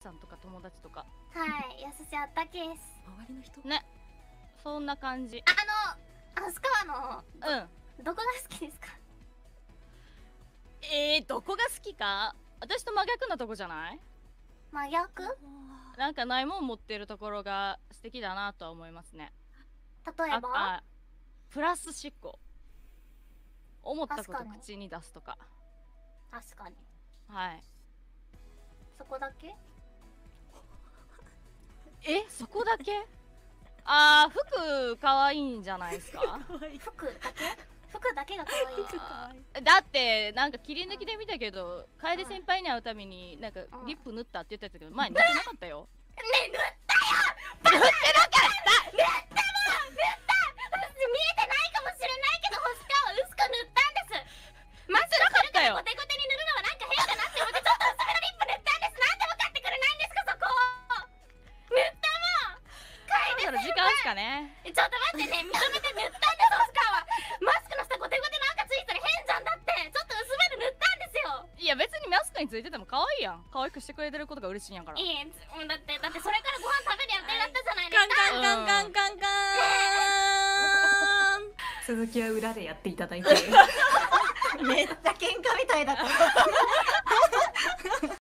ちゃんとか友達とか。 はい、やすしあったけです。 周りの人ね、そんな感じ。 スカワのどこが好きですか？ どこが好きか。私と真逆なとこじゃない？ 真逆？ なんかないもん持ってるところが素敵だなとは思いますね。 例えば？ プラス思考。思ったこと確かに口に出すとか。 確かに。 はい。 そこだけ？ そこだけ？服可愛いんじゃないですか？ 服だけ？服だけが可愛い。 だってなんか切り抜きで見たけど、楓先輩に会うたびになんかリップ塗ったって言ってたけど、前塗ってなかったよ。 ねえ、塗ったよ。塗ってなかった。塗ったもん。塗った。私見えてないかもしれないけど、星川は薄く塗ったんです。マスクするからゴテゴテに塗るのはなんか変だなって思ってちょっと薄めのリップ塗ったんです。なんで分かってくれないんですか、そこを。塗ったもん。 そろそろ時間っすかね。 ちょっと待ってね、認めて塗ったんです、星川は。マスクの下ゴテゴテなんかついたら変じゃん。だってちょっと薄めで塗ったんですよ。 いや別にマスクについてても可愛いやん。可愛くしてくれてることが嬉しいんやから。 いい、だってそれからご飯食べる予定だったじゃないですか。 カンカンカンカンカン。 続きは裏でやっていただいて。 めっちゃ喧嘩みたいだった。